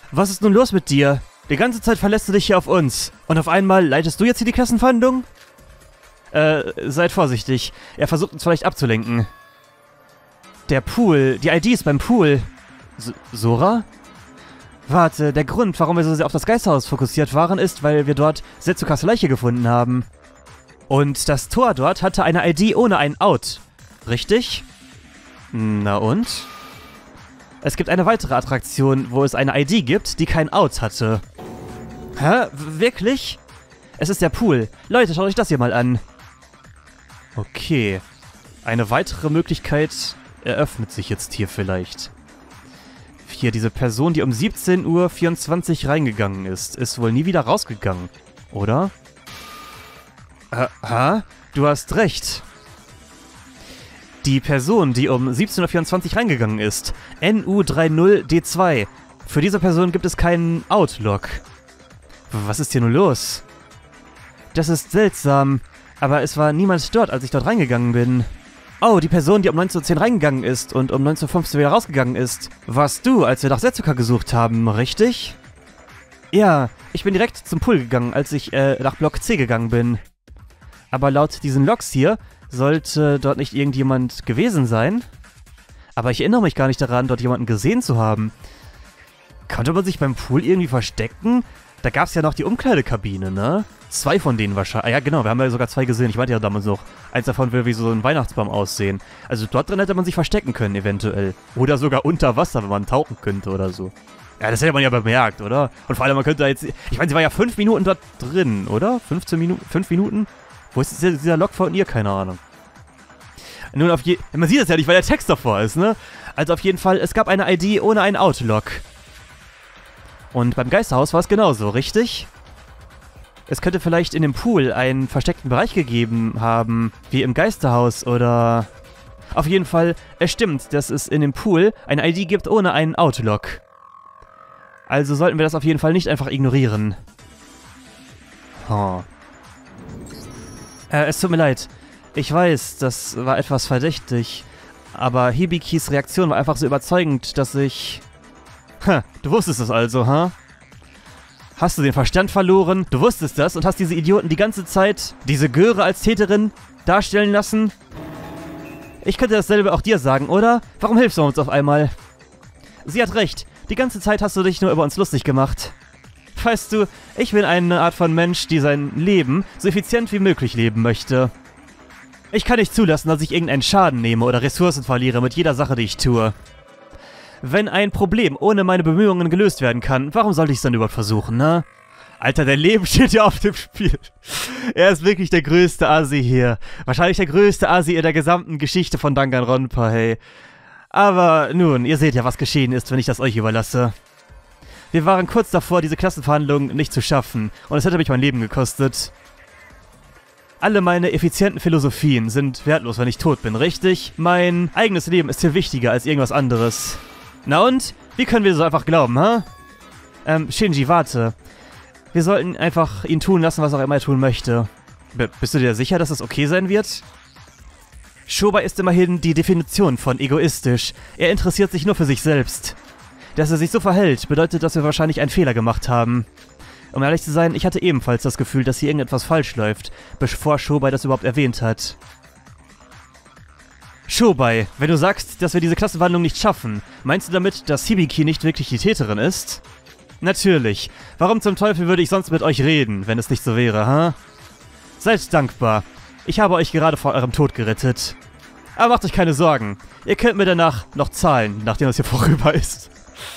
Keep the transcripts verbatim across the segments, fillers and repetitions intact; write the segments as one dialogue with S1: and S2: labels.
S1: Was ist nun los mit dir? Die ganze Zeit verlässt du dich hier auf uns. Und auf einmal leitest du jetzt hier die Klassenverhandlung? Äh, seid vorsichtig. Er versucht uns vielleicht abzulenken. Der Pool, die I D ist beim Pool. S Sora? Warte, der Grund, warum wir so sehr auf das Geisterhaus fokussiert waren, ist, weil wir dort Setsukas Leiche gefunden haben. Und das Tor dort hatte eine I D ohne ein Out. Richtig? Na und? Es gibt eine weitere Attraktion, wo es eine I D gibt, die kein Out hatte. Hä? W- wirklich? Es ist der Pool. Leute, schaut euch das hier mal an. Okay. Eine weitere Möglichkeit eröffnet sich jetzt hier vielleicht. Hier, diese Person, die um siebzehn Uhr vierundzwanzig reingegangen ist, ist wohl nie wieder rausgegangen, oder? Aha, du hast recht. Die Person, die um siebzehn Uhr vierundzwanzig reingegangen ist, N U dreißig D zwei. Für diese Person gibt es keinen Outlog. Was ist hier nun los? Das ist seltsam, aber es war niemand dort, als ich dort reingegangen bin. Oh, die Person, die um neunzehn Uhr zehn reingegangen ist und um neunzehn Uhr fünfzehn wieder rausgegangen ist, warst du, als wir nach Setsuka gesucht haben, richtig? Ja, ich bin direkt zum Pool gegangen, als ich äh, nach Block C gegangen bin. Aber laut diesen Logs hier sollte dort nicht irgendjemand gewesen sein. Aber ich erinnere mich gar nicht daran, dort jemanden gesehen zu haben. Konnte man sich beim Pool irgendwie verstecken? Da gab es ja noch die Umkleidekabine, ne? Zwei von denen wahrscheinlich. Ah ja, genau, wir haben ja sogar zwei gesehen. Ich meinte ja damals noch. Eins davon will wie so ein Weihnachtsbaum aussehen. Also dort drin hätte man sich verstecken können, eventuell. Oder sogar unter Wasser, wenn man tauchen könnte oder so. Ja, das hätte man ja bemerkt, oder? Und vor allem, man könnte da jetzt... Ich meine, sie war ja fünf Minuten dort drin, oder? fünfzehn Minuten? fünf Minuten? Wo ist dieser, dieser Log von ihr? Keine Ahnung. Nun, auf je... Man sieht das ja nicht, weil der Text davor ist, ne? Also auf jeden Fall, es gab eine I D ohne einen Outlog. Und beim Geisterhaus war es genauso, richtig? Es könnte vielleicht in dem Pool einen versteckten Bereich gegeben haben, wie im Geisterhaus oder... Auf jeden Fall, es stimmt, dass es in dem Pool eine I D gibt ohne einen Outlog. Also sollten wir das auf jeden Fall nicht einfach ignorieren. Oh. Äh, es tut mir leid. Ich weiß, das war etwas verdächtig. Aber Hibikis Reaktion war einfach so überzeugend, dass ich... Ha, du wusstest es also, ha? Hast du den Verstand verloren? Du wusstest das und hast diese Idioten die ganze Zeit, diese Göre als Täterin, darstellen lassen? Ich könnte dasselbe auch dir sagen, oder? Warum hilfst du uns auf einmal? Sie hat recht. Die ganze Zeit hast du dich nur über uns lustig gemacht. Weißt du, ich bin eine Art von Mensch, die sein Leben so effizient wie möglich leben möchte. Ich kann nicht zulassen, dass ich irgendeinen Schaden nehme oder Ressourcen verliere mit jeder Sache, die ich tue. Wenn ein Problem ohne meine Bemühungen gelöst werden kann, warum sollte ich es dann überhaupt versuchen, ne? Alter, dein Leben steht ja auf dem Spiel. Er ist wirklich der größte Asi hier. Wahrscheinlich der größte Asi in der gesamten Geschichte von Danganronpa, hey. Aber nun, ihr seht ja, was geschehen ist, wenn ich das euch überlasse. Wir waren kurz davor, diese Klassenverhandlung nicht zu schaffen, und es hätte mich mein Leben gekostet. Alle meine effizienten Philosophien sind wertlos, wenn ich tot bin, richtig? Mein eigenes Leben ist viel wichtiger als irgendwas anderes. Na und? Wie können wir so einfach glauben, ha? Ähm, Shinji, warte. Wir sollten einfach ihn tun lassen, was auch immer er tun möchte. B- bist du dir sicher, dass das okay sein wird? Shobai ist immerhin die Definition von egoistisch. Er interessiert sich nur für sich selbst. Dass er sich so verhält, bedeutet, dass wir wahrscheinlich einen Fehler gemacht haben. Um ehrlich zu sein, ich hatte ebenfalls das Gefühl, dass hier irgendetwas falsch läuft, bevor Shobai das überhaupt erwähnt hat. Shobai, wenn du sagst, dass wir diese Klassenverhandlung nicht schaffen, meinst du damit, dass Hibiki nicht wirklich die Täterin ist? Natürlich. Warum zum Teufel würde ich sonst mit euch reden, wenn es nicht so wäre, ha? Seid dankbar. Ich habe euch gerade vor eurem Tod gerettet. Aber macht euch keine Sorgen. Ihr könnt mir danach noch zahlen, nachdem das hier vorüber ist.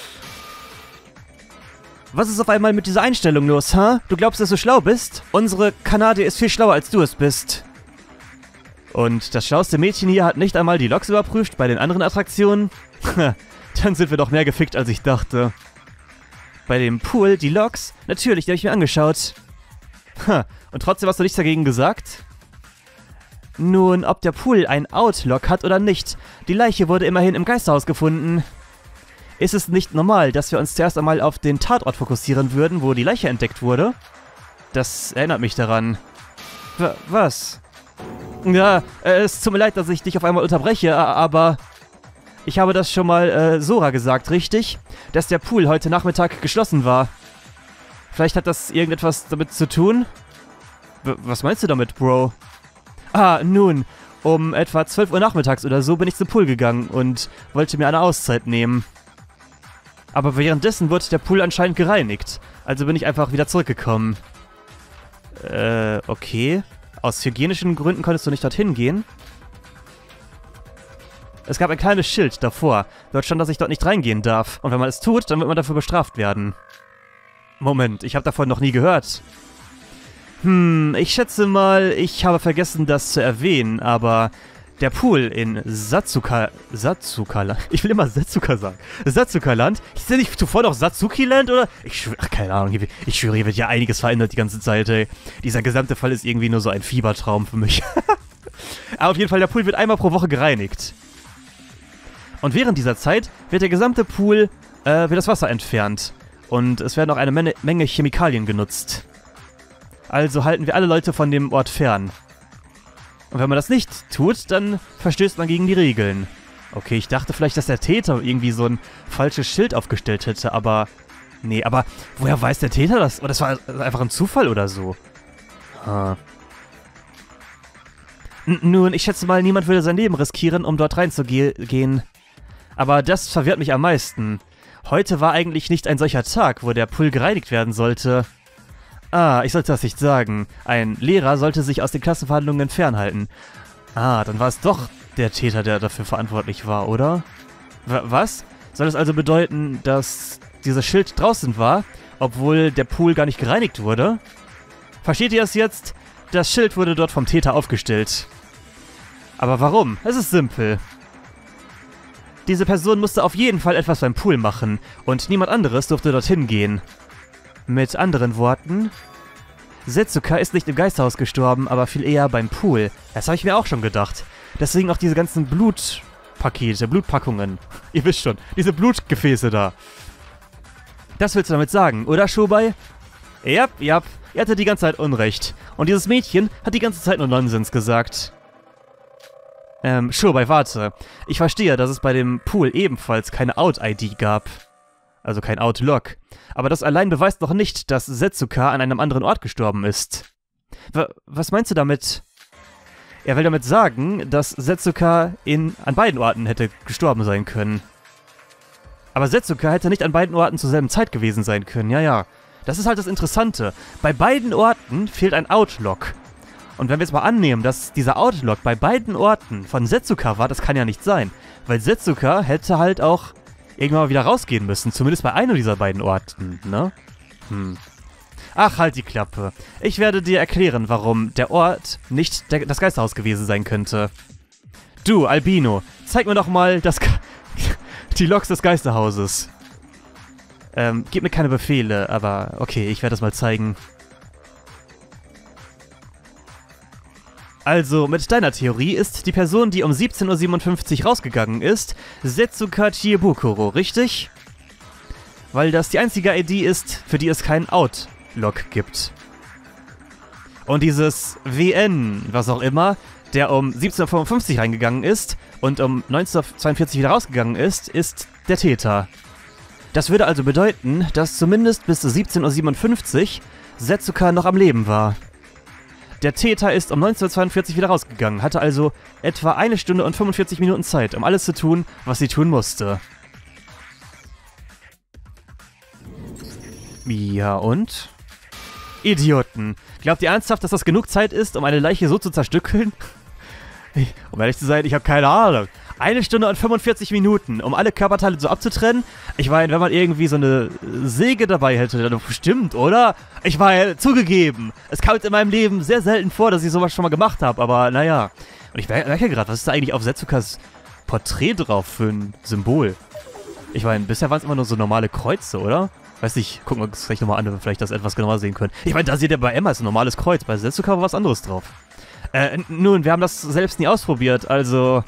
S1: Was ist auf einmal mit dieser Einstellung los, ha? Du glaubst, dass du schlau bist? Unsere Kanadier ist viel schlauer, als du es bist. Und das schlauste Mädchen hier hat nicht einmal die Logs überprüft bei den anderen Attraktionen? Dann sind wir doch mehr gefickt, als ich dachte. Bei dem Pool, die Logs? Natürlich, die habe ich mir angeschaut. Und trotzdem hast du nichts dagegen gesagt? Nun, ob der Pool ein Outlog hat oder nicht, die Leiche wurde immerhin im Geisterhaus gefunden. Ist es nicht normal, dass wir uns zuerst einmal auf den Tatort fokussieren würden, wo die Leiche entdeckt wurde? Das erinnert mich daran. W- was? Ja, äh, es tut mir leid, dass ich dich auf einmal unterbreche, aber... Ich habe das schon mal äh, Sora gesagt, richtig? Dass der Pool heute Nachmittag geschlossen war. Vielleicht hat das irgendetwas damit zu tun? W- was meinst du damit, Bro? Ah, nun, um etwa zwölf Uhr nachmittags oder so bin ich zum Pool gegangen und wollte mir eine Auszeit nehmen. Aber währenddessen wurde der Pool anscheinend gereinigt. Also bin ich einfach wieder zurückgekommen. Äh, okay. Aus hygienischen Gründen konntest du nicht dorthin gehen? Es gab ein kleines Schild davor. Dort stand, dass ich dort nicht reingehen darf. Und wenn man es tut, dann wird man dafür bestraft werden. Moment, ich habe davon noch nie gehört. Hm, ich schätze mal, ich habe vergessen, das zu erwähnen, aber der Pool in Satsuka... Satsuka-Land? Ich will immer Setsuka sagen. Satsuka-Land? Ist der nicht zuvor noch Satsuki-Land, oder? Ich schwöre, ach, keine Ahnung, hier, ich schwöre, hier wird ja einiges verändert die ganze Zeit, ey. Dieser gesamte Fall ist irgendwie nur so ein Fiebertraum für mich. Aber auf jeden Fall, der Pool wird einmal pro Woche gereinigt. Und während dieser Zeit wird der gesamte Pool, äh, wird das Wasser entfernt. Und es werden auch eine Menge, Menge Chemikalien genutzt. Also halten wir alle Leute von dem Ort fern. Und wenn man das nicht tut, dann verstößt man gegen die Regeln. Okay, ich dachte vielleicht, dass der Täter irgendwie so ein falsches Schild aufgestellt hätte, aber... Nee, aber woher weiß der Täter das? Oder das war einfach ein Zufall oder so? Ah. N- nun, ich schätze mal, niemand würde sein Leben riskieren, um dort reinzugehen. Aber das verwirrt mich am meisten. Heute war eigentlich nicht ein solcher Tag, wo der Pool gereinigt werden sollte. Ah, ich sollte das nicht sagen. Ein Lehrer sollte sich aus den Klassenverhandlungen fernhalten. Ah, dann war es doch der Täter, der dafür verantwortlich war, oder? W- was? Soll das also bedeuten, dass dieses Schild draußen war, obwohl der Pool gar nicht gereinigt wurde? Versteht ihr es jetzt? Das Schild wurde dort vom Täter aufgestellt. Aber warum? Es ist simpel. Diese Person musste auf jeden Fall etwas beim Pool machen und niemand anderes durfte dorthin gehen. Mit anderen Worten, Setsuka ist nicht im Geisterhaus gestorben, aber viel eher beim Pool. Das habe ich mir auch schon gedacht. Deswegen auch diese ganzen Blutpakete, Blutpackungen. Ihr wisst schon, diese Blutgefäße da. Das willst du damit sagen, oder, Shobai? Jap, jap, ihr hattet die ganze Zeit Unrecht. Und dieses Mädchen hat die ganze Zeit nur Nonsens gesagt. Ähm, Shobai, warte. Ich verstehe, dass es bei dem Pool ebenfalls keine Out-I D gab. Also kein Out-Log. Aber das allein beweist noch nicht, dass Setsuka an einem anderen Ort gestorben ist. W- was meinst du damit? Er will damit sagen, dass Setsuka in, an beiden Orten hätte gestorben sein können. Aber Setsuka hätte nicht an beiden Orten zur selben Zeit gewesen sein können, ja, ja. Das ist halt das Interessante. Bei beiden Orten fehlt ein Out-Log. Und wenn wir jetzt mal annehmen, dass dieser Out-Log bei beiden Orten von Setsuka war, das kann ja nicht sein. Weil Setsuka hätte halt auch irgendwann mal wieder rausgehen müssen. Zumindest bei einem dieser beiden Orten, ne? Hm. Ach, halt die Klappe. Ich werde dir erklären, warum der Ort nicht der, das Geisterhaus gewesen sein könnte. Du, Albino, zeig mir doch mal das Ge die Logs des Geisterhauses. Ähm, gib mir keine Befehle, aber okay, ich werde das mal zeigen. Also, mit deiner Theorie ist die Person, die um siebzehn Uhr siebenundfünfzig rausgegangen ist, Setsuka Chiebukuro, richtig? Weil das die einzige I D ist, für die es keinen Out-Log gibt. Und dieses W N, was auch immer, der um siebzehn Uhr fünfundfünfzig reingegangen ist und um neunzehn Uhr zweiundvierzig wieder rausgegangen ist, ist der Täter. Das würde also bedeuten, dass zumindest bis siebzehn Uhr siebenundfünfzig Setsuka noch am Leben war. Der Täter ist um neunzehn Uhr zweiundvierzig wieder rausgegangen, hatte also etwa eine Stunde und fünfundvierzig Minuten Zeit, um alles zu tun, was sie tun musste. Ja und? Idioten. Glaubt ihr ernsthaft, dass das genug Zeit ist, um eine Leiche so zu zerstückeln? Um ehrlich zu sein, ich habe keine Ahnung. Eine Stunde und fünfundvierzig Minuten, um alle Körperteile so abzutrennen? Ich meine, wenn man irgendwie so eine Säge dabei hätte, dann bestimmt, oder? Ich meine, zugegeben, es kommt in meinem Leben sehr selten vor, dass ich sowas schon mal gemacht habe, aber naja. Und ich merke gerade, was ist da eigentlich auf Setsukas Porträt drauf für ein Symbol? Ich meine, bisher waren es immer nur so normale Kreuze, oder? Weiß nicht, gucken wir uns gleich nochmal an, wenn wir vielleicht das etwas genauer sehen können. Ich meine, da seht ihr bei Emma ist ein normales Kreuz, bei Setsuka war was anderes drauf. Äh, nun, wir haben das selbst nie ausprobiert, also...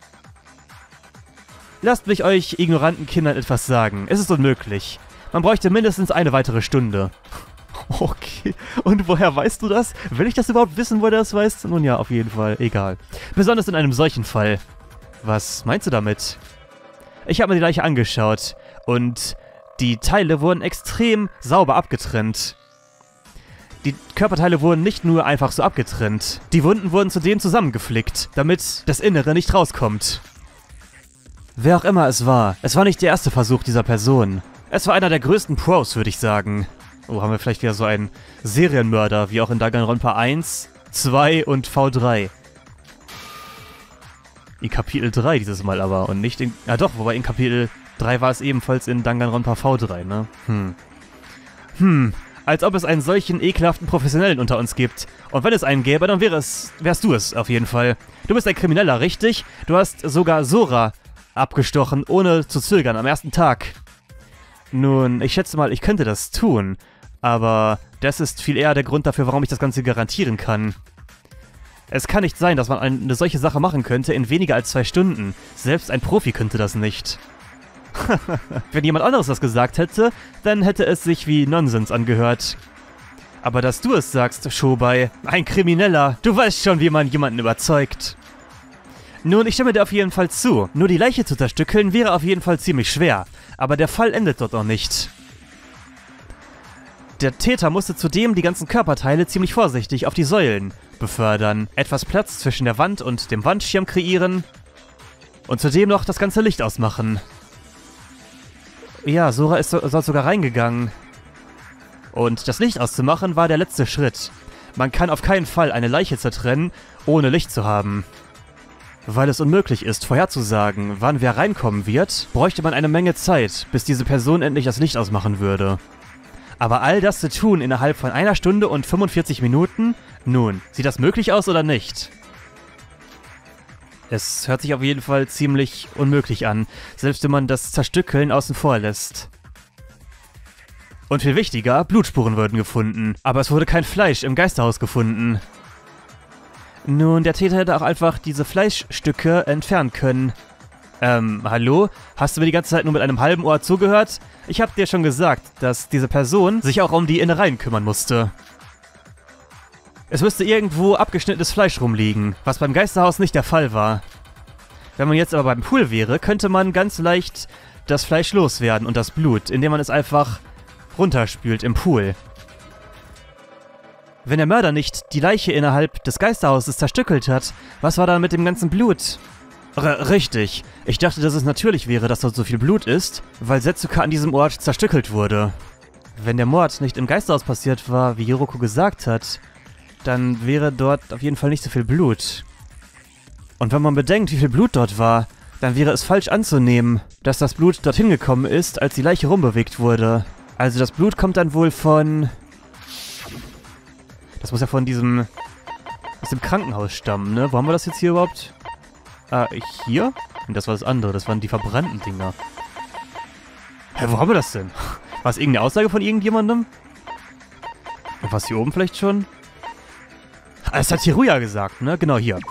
S1: Lasst mich euch ignoranten Kindern etwas sagen. Es ist unmöglich. Man bräuchte mindestens eine weitere Stunde. Okay. Und woher weißt du das? Will ich das überhaupt wissen, woher das weiß? Nun ja, auf jeden Fall. Egal. Besonders in einem solchen Fall. Was meinst du damit? Ich habe mir die Leiche angeschaut und die Teile wurden extrem sauber abgetrennt. Die Körperteile wurden nicht nur einfach so abgetrennt. Die Wunden wurden zudem zusammengeflickt, damit das Innere nicht rauskommt. Wer auch immer es war, es war nicht der erste Versuch dieser Person. Es war einer der größten Pros, würde ich sagen. Oh, haben wir vielleicht wieder so einen Serienmörder, wie auch in Danganronpa eins, zwei und V drei. In Kapitel drei dieses Mal aber und nicht in... Ja doch, wobei in Kapitel drei war es ebenfalls in Danganronpa V drei, ne? Hm. Hm, als ob es einen solchen ekelhaften Professionellen unter uns gibt. Und wenn es einen gäbe, dann wäre es, wärst du es auf jeden Fall. Du bist ein Krimineller, richtig? Du hast sogar Sora abgestochen, ohne zu zögern, am ersten Tag. Nun, ich schätze mal, ich könnte das tun. Aber das ist viel eher der Grund dafür, warum ich das Ganze garantieren kann. Es kann nicht sein, dass man eine solche Sache machen könnte in weniger als zwei Stunden. Selbst ein Profi könnte das nicht. Wenn jemand anderes das gesagt hätte, dann hätte es sich wie Nonsens angehört. Aber dass du es sagst, Shobai, ein Krimineller, du weißt schon, wie man jemanden überzeugt. Nun, ich stimme dir auf jeden Fall zu. Nur die Leiche zu zerstückeln wäre auf jeden Fall ziemlich schwer. Aber der Fall endet dort noch nicht. Der Täter musste zudem die ganzen Körperteile ziemlich vorsichtig auf die Säulen befördern, etwas Platz zwischen der Wand und dem Wandschirm kreieren und zudem noch das ganze Licht ausmachen. Ja, Sora ist so, sogar reingegangen. Und das Licht auszumachen war der letzte Schritt. Man kann auf keinen Fall eine Leiche zertrennen, ohne Licht zu haben. Weil es unmöglich ist, vorherzusagen, wann wer reinkommen wird, bräuchte man eine Menge Zeit, bis diese Person endlich das Licht ausmachen würde. Aber all das zu tun innerhalb von einer Stunde und fünfundvierzig Minuten? Nun, sieht das möglich aus oder nicht? Es hört sich auf jeden Fall ziemlich unmöglich an, selbst wenn man das Zerstückeln außen vor lässt. Und viel wichtiger, Blutspuren wurden gefunden, aber es wurde kein Fleisch im Geisterhaus gefunden. Nun, der Täter hätte auch einfach diese Fleischstücke entfernen können. Ähm, hallo? Hast du mir die ganze Zeit nur mit einem halben Ohr zugehört? Ich hab dir schon gesagt, dass diese Person sich auch um die Innereien kümmern musste. Es müsste irgendwo abgeschnittenes Fleisch rumliegen, was beim Geisterhaus nicht der Fall war. Wenn man jetzt aber beim Pool wäre, könnte man ganz leicht das Fleisch loswerden und das Blut, indem man es einfach runterspült im Pool. Wenn der Mörder nicht die Leiche innerhalb des Geisterhauses zerstückelt hat, was war dann mit dem ganzen Blut? R- richtig. Ich dachte, dass es natürlich wäre, dass dort so viel Blut ist, weil Setsuka an diesem Ort zerstückelt wurde. Wenn der Mord nicht im Geisterhaus passiert war, wie Hiroko gesagt hat, dann wäre dort auf jeden Fall nicht so viel Blut. Und wenn man bedenkt, wie viel Blut dort war, dann wäre es falsch anzunehmen, dass das Blut dorthin gekommen ist, als die Leiche rumbewegt wurde. Also das Blut kommt dann wohl von... Das muss ja von diesem... aus dem Krankenhaus stammen, ne? Wo haben wir das jetzt hier überhaupt? Ah, hier? Und das war das andere, das waren die verbrannten Dinger. Hä, wo haben wir das denn? War es irgendeine Aussage von irgendjemandem? War es hier oben vielleicht schon? Ah, das hat Teruya gesagt, ne? Genau, hier.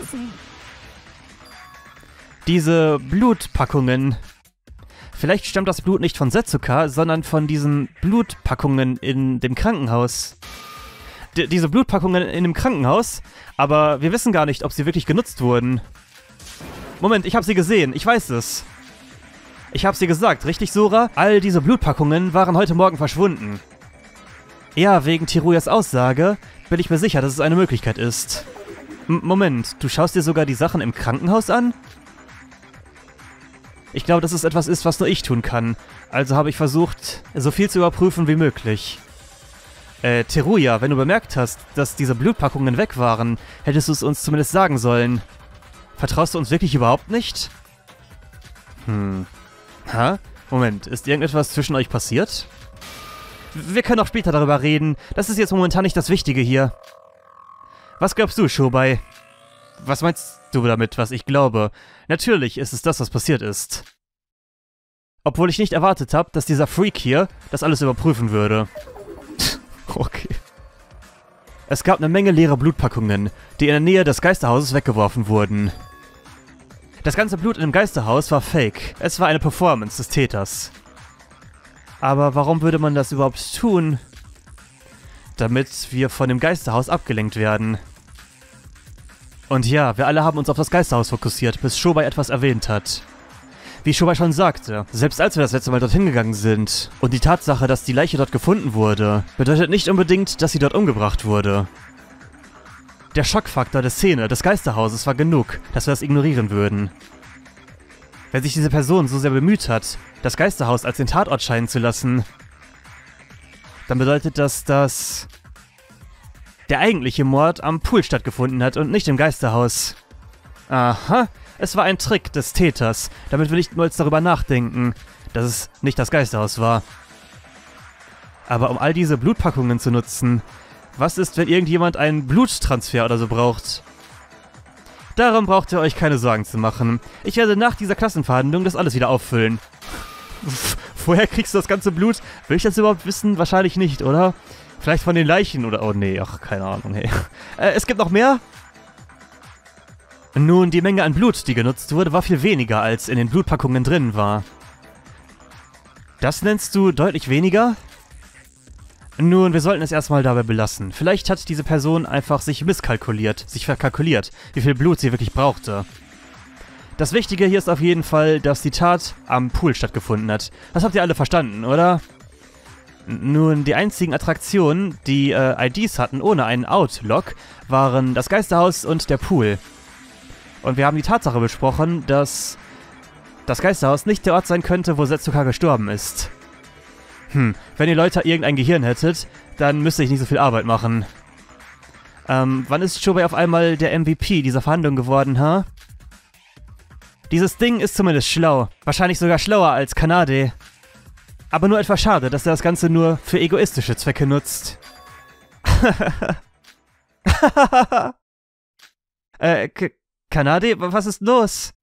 S1: Diese Blutpackungen. Vielleicht stammt das Blut nicht von Setsuka, sondern von diesen Blutpackungen in dem Krankenhaus. D- diese Blutpackungen in dem Krankenhaus, aber wir wissen gar nicht, ob sie wirklich genutzt wurden. Moment, ich habe sie gesehen, ich weiß es. Ich habe sie gesagt, richtig, Sora? All diese Blutpackungen waren heute Morgen verschwunden. Ja, wegen Teruyas Aussage bin ich mir sicher, dass es eine Möglichkeit ist. M- Moment, du schaust dir sogar die Sachen im Krankenhaus an? Ich glaube, dass es etwas ist, was nur ich tun kann. Also habe ich versucht, so viel zu überprüfen wie möglich. Äh, Teruya, wenn du bemerkt hast, dass diese Blutpackungen weg waren, hättest du es uns zumindest sagen sollen. Vertraust du uns wirklich überhaupt nicht? Hm. Ha? Moment, ist irgendetwas zwischen euch passiert? Wir können auch später darüber reden. Das ist jetzt momentan nicht das Wichtige hier. Was glaubst du, Shobai? Was meinst du damit, was ich glaube? Natürlich ist es das, was passiert ist. Obwohl ich nicht erwartet habe, dass dieser Freak hier das alles überprüfen würde. Okay. Es gab eine Menge leere Blutpackungen, die in der Nähe des Geisterhauses weggeworfen wurden. Das ganze Blut in dem Geisterhaus war fake. Es war eine Performance des Täters. Aber warum würde man das überhaupt tun? Damit wir von dem Geisterhaus abgelenkt werden. Und ja, wir alle haben uns auf das Geisterhaus fokussiert, bis Shobai etwas erwähnt hat. Wie Shobai schon sagte, selbst als wir das letzte Mal dorthin gegangen sind und die Tatsache, dass die Leiche dort gefunden wurde, bedeutet nicht unbedingt, dass sie dort umgebracht wurde. Der Schockfaktor der Szene des Geisterhauses war genug, dass wir das ignorieren würden. Wenn sich diese Person so sehr bemüht hat, das Geisterhaus als den Tatort scheinen zu lassen, dann bedeutet das, dass der eigentliche Mord am Pool stattgefunden hat und nicht im Geisterhaus. Aha, es war ein Trick des Täters, damit wir nicht nur darüber nachdenken, dass es nicht das Geisterhaus war. Aber um all diese Blutpackungen zu nutzen, was ist, wenn irgendjemand einen Bluttransfer oder so braucht? Darum braucht ihr euch keine Sorgen zu machen. Ich werde nach dieser Klassenverhandlung das alles wieder auffüllen. Woher kriegst du das ganze Blut? Will ich das überhaupt wissen? Wahrscheinlich nicht, oder? Vielleicht von den Leichen oder... Oh nee, ach, keine Ahnung, hey. Äh, es gibt noch mehr? Nun, die Menge an Blut, die genutzt wurde, war viel weniger, als in den Blutpackungen drin war. Das nennst du deutlich weniger? Nun, wir sollten es erstmal dabei belassen. Vielleicht hat diese Person einfach sich misskalkuliert, sich verkalkuliert, wie viel Blut sie wirklich brauchte. Das Wichtige hier ist auf jeden Fall, dass die Tat am Pool stattgefunden hat. Das habt ihr alle verstanden, oder? Nun, die einzigen Attraktionen, die äh, I Ds hatten ohne einen Outlock, waren das Geisterhaus und der Pool. Und wir haben die Tatsache besprochen, dass das Geisterhaus nicht der Ort sein könnte, wo Setsuka gestorben ist. Hm, wenn ihr Leute irgendein Gehirn hättet, dann müsste ich nicht so viel Arbeit machen. Ähm, wann ist Shobai auf einmal der M V P dieser Verhandlung geworden, ha? Huh? Dieses Ding ist zumindest schlau. Wahrscheinlich sogar schlauer als Kanade. Aber nur etwas schade, dass er das Ganze nur für egoistische Zwecke nutzt. äh, K Kanade, was ist los?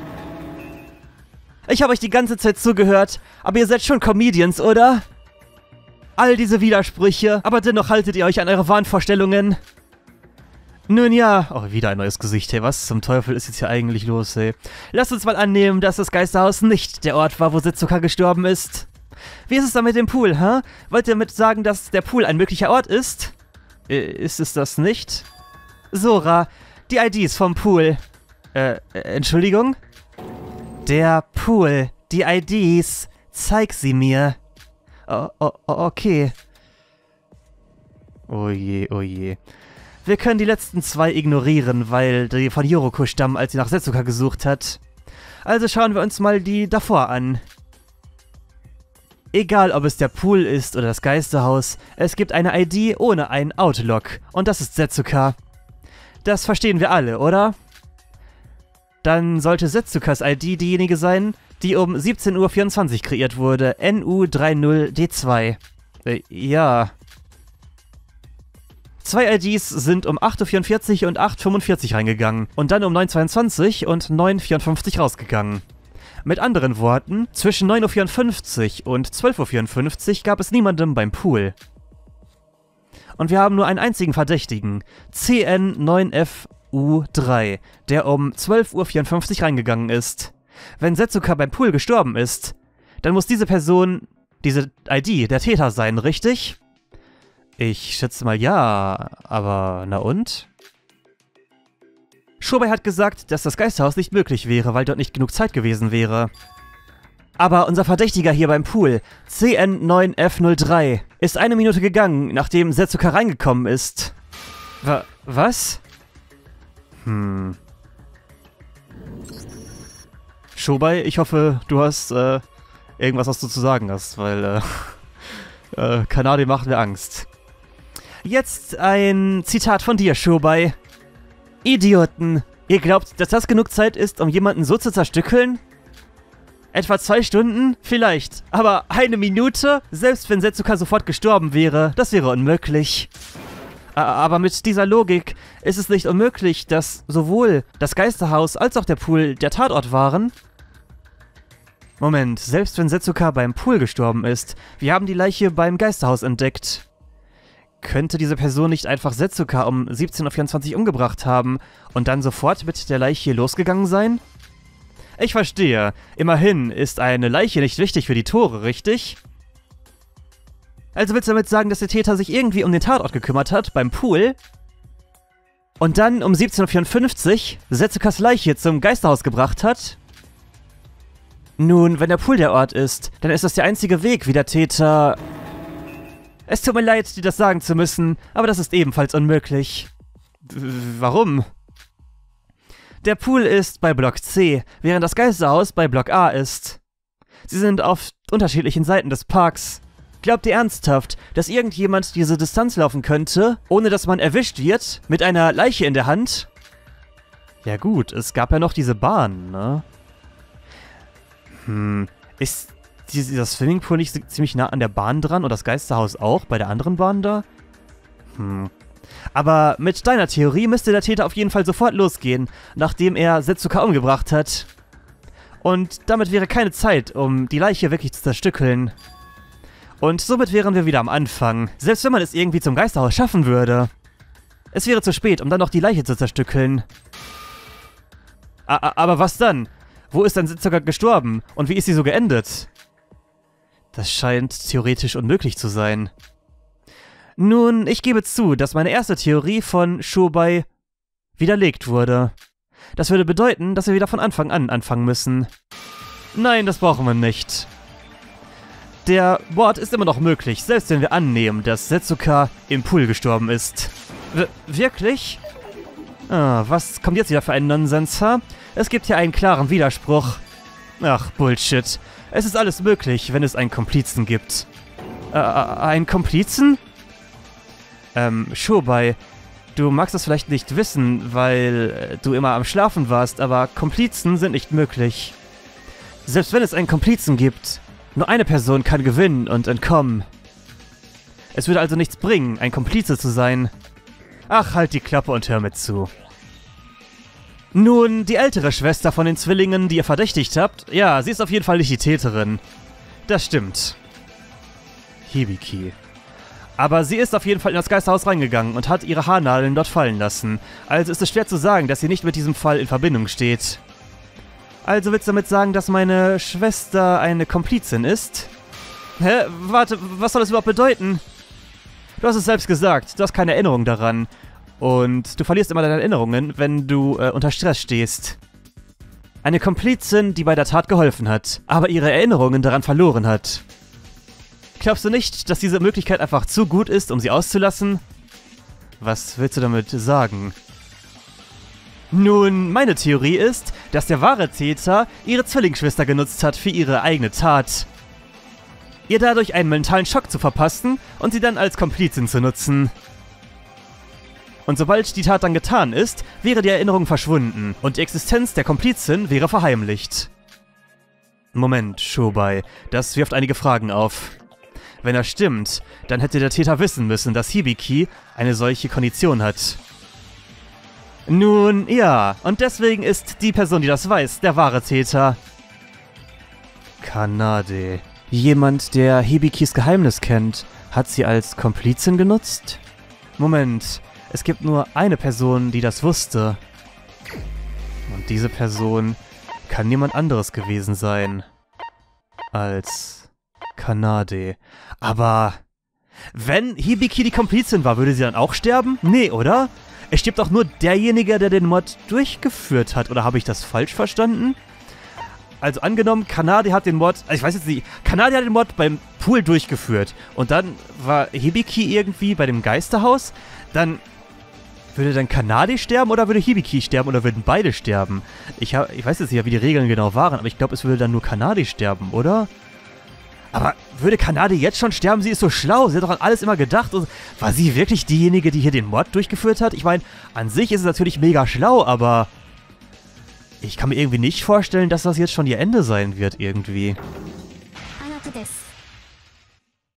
S1: Ich habe euch die ganze Zeit zugehört, aber ihr seid schon Comedians, oder? All diese Widersprüche, aber dennoch haltet ihr euch an eure Wahnvorstellungen. Nun ja, oh, wieder ein neues Gesicht, hey, was zum Teufel ist jetzt hier eigentlich los, hey? Lasst uns mal annehmen, dass das Geisterhaus nicht der Ort war, wo Setsuka gestorben ist. Wie ist es dann mit dem Pool, hä? Wollt ihr damit sagen, dass der Pool ein möglicher Ort ist? Äh, ist es das nicht? Sora, die I Ds vom Pool. Äh, äh Entschuldigung? Der Pool, die I Ds, zeig sie mir. Oh, oh, okay. Oh je, oh je. Wir können die letzten zwei ignorieren, weil die von Yoroko stammen, als sie nach Setsuka gesucht hat. Also schauen wir uns mal die davor an. Egal, ob es der Pool ist oder das Geisterhaus, es gibt eine I D ohne einen Outlock. Und das ist Setsuka. Das verstehen wir alle, oder? Dann sollte Setsukas I D diejenige sein, die um siebzehn Uhr vierundzwanzig kreiert wurde. N U drei null D zwei. Äh, ja. Zwei I Ds sind um acht Uhr vierundvierzig und acht Uhr fünfundvierzig reingegangen und dann um neun Uhr zweiundzwanzig und neun Uhr vierundfünfzig rausgegangen. Mit anderen Worten, zwischen neun Uhr vierundfünfzig und zwölf Uhr vierundfünfzig gab es niemanden beim Pool. Und wir haben nur einen einzigen Verdächtigen, C N neun F U drei, der um zwölf Uhr vierundfünfzig reingegangen ist. Wenn Setsuka beim Pool gestorben ist, dann muss diese Person, diese I D, der Täter sein, richtig? Ich schätze mal ja, aber na und? Shobai hat gesagt, dass das Geisterhaus nicht möglich wäre, weil dort nicht genug Zeit gewesen wäre. Aber unser Verdächtiger hier beim Pool, C N neun F null drei, ist eine Minute gegangen, nachdem Setsuka reingekommen ist. Wa- was? Hm. Shobai, ich hoffe, du hast äh, irgendwas, was du zu sagen hast, weil äh, äh, Kanade macht mir Angst. Jetzt ein Zitat von dir, Shobai. Idioten! Ihr glaubt, dass das genug Zeit ist, um jemanden so zu zerstückeln? Etwa zwei Stunden? Vielleicht. Aber eine Minute? Selbst wenn Setsuka sofort gestorben wäre, das wäre unmöglich. Aber mit dieser Logik ist es nicht unmöglich, dass sowohl das Geisterhaus als auch der Pool der Tatort waren? Moment, selbst wenn Setsuka beim Pool gestorben ist, wir haben die Leiche beim Geisterhaus entdeckt. Könnte diese Person nicht einfach Setsuka um siebzehn Uhr vierundzwanzig umgebracht haben und dann sofort mit der Leiche losgegangen sein? Ich verstehe. Immerhin ist eine Leiche nicht wichtig für die Tore, richtig? Also willst du damit sagen, dass der Täter sich irgendwie um den Tatort gekümmert hat, beim Pool? Und dann um siebzehn Uhr vierundfünfzig Setsukas Leiche zum Geisterhaus gebracht hat? Nun, wenn der Pool der Ort ist, dann ist das der einzige Weg, wie der Täter... Es tut mir leid, dir das sagen zu müssen, aber das ist ebenfalls unmöglich. W- warum? Der Pool ist bei Block C, während das Geisterhaus bei Block A ist. Sie sind auf unterschiedlichen Seiten des Parks. Glaubt ihr ernsthaft, dass irgendjemand diese Distanz laufen könnte, ohne dass man erwischt wird, mit einer Leiche in der Hand? Ja gut, es gab ja noch diese Bahn, ne? Hm, ist dieser Swimmingpool nicht ziemlich nah an der Bahn dran und das Geisterhaus auch, bei der anderen Bahn da? Hm. Aber mit deiner Theorie müsste der Täter auf jeden Fall sofort losgehen, nachdem er Setsuka umgebracht hat. Und damit wäre keine Zeit, um die Leiche wirklich zu zerstückeln. Und somit wären wir wieder am Anfang, selbst wenn man es irgendwie zum Geisterhaus schaffen würde. Es wäre zu spät, um dann noch die Leiche zu zerstückeln. A- aber was dann? Wo ist dann Setsuka gestorben? Und wie ist sie so geendet? Das scheint theoretisch unmöglich zu sein. Nun, ich gebe zu, dass meine erste Theorie von Shobai widerlegt wurde. Das würde bedeuten, dass wir wieder von Anfang an anfangen müssen. Nein, das brauchen wir nicht. Der Mord ist immer noch möglich, selbst wenn wir annehmen, dass Setsuka im Pool gestorben ist. W- wirklich? Ah, was kommt jetzt wieder für einen Nonsens, ha? Es gibt hier einen klaren Widerspruch. Ach, Bullshit. Es ist alles möglich, wenn es einen Komplizen gibt. Äh, einen Komplizen? Ähm, Shobai, du magst das vielleicht nicht wissen, weil äh, du immer am Schlafen warst, aber Komplizen sind nicht möglich. Selbst wenn es einen Komplizen gibt, nur eine Person kann gewinnen und entkommen. Es würde also nichts bringen, ein Komplize zu sein. Ach, halt die Klappe und hör mir zu. Nun, die ältere Schwester von den Zwillingen, die ihr verdächtigt habt, ja, sie ist auf jeden Fall nicht die Täterin. Das stimmt. Hibiki. Aber sie ist auf jeden Fall in das Geisterhaus reingegangen und hat ihre Haarnadeln dort fallen lassen. Also ist es schwer zu sagen, dass sie nicht mit diesem Fall in Verbindung steht. Also willst du damit sagen, dass meine Schwester eine Komplizin ist? Hä? Warte, was soll das überhaupt bedeuten? Du hast es selbst gesagt, du hast keine Erinnerung daran. Und du verlierst immer deine Erinnerungen, wenn du äh, unter Stress stehst. Eine Komplizin, die bei der Tat geholfen hat, aber ihre Erinnerungen daran verloren hat. Glaubst du nicht, dass diese Möglichkeit einfach zu gut ist, um sie auszulassen? Was willst du damit sagen? Nun, meine Theorie ist, dass der wahre Täter ihre Zwillingsschwester genutzt hat für ihre eigene Tat. Ihr dadurch einen mentalen Schock zu verpassen und sie dann als Komplizin zu nutzen. Und sobald die Tat dann getan ist, wäre die Erinnerung verschwunden und die Existenz der Komplizin wäre verheimlicht. Moment, Shobai, das wirft einige Fragen auf. Wenn das stimmt, dann hätte der Täter wissen müssen, dass Hibiki eine solche Kondition hat. Nun, ja, und deswegen ist die Person, die das weiß, der wahre Täter. Kanade. Jemand, der Hibikis Geheimnis kennt, hat sie als Komplizin genutzt? Moment, es gibt nur eine Person, die das wusste. Und diese Person kann niemand anderes gewesen sein als Kanade. Aber wenn Hibiki die Komplizin war, würde sie dann auch sterben? Nee, oder? Es stirbt doch nur derjenige, der den Mord durchgeführt hat. Oder habe ich das falsch verstanden? Also angenommen, Kanade hat den Mord, ich weiß jetzt nicht, Kanade hat den Mord beim Pool durchgeführt. Und dann war Hibiki irgendwie bei dem Geisterhaus. Dann würde dann Kanade sterben oder würde Hibiki sterben oder würden beide sterben? Ich, hab, ich weiß jetzt nicht, wie die Regeln genau waren, aber ich glaube, es würde dann nur Kanade sterben, oder? Aber würde Kanade jetzt schon sterben? Sie ist so schlau, sie hat doch an alles immer gedacht. Und war sie wirklich diejenige, die hier den Mord durchgeführt hat? Ich meine, an sich ist es natürlich mega schlau, aber ich kann mir irgendwie nicht vorstellen, dass das jetzt schon ihr Ende sein wird, irgendwie.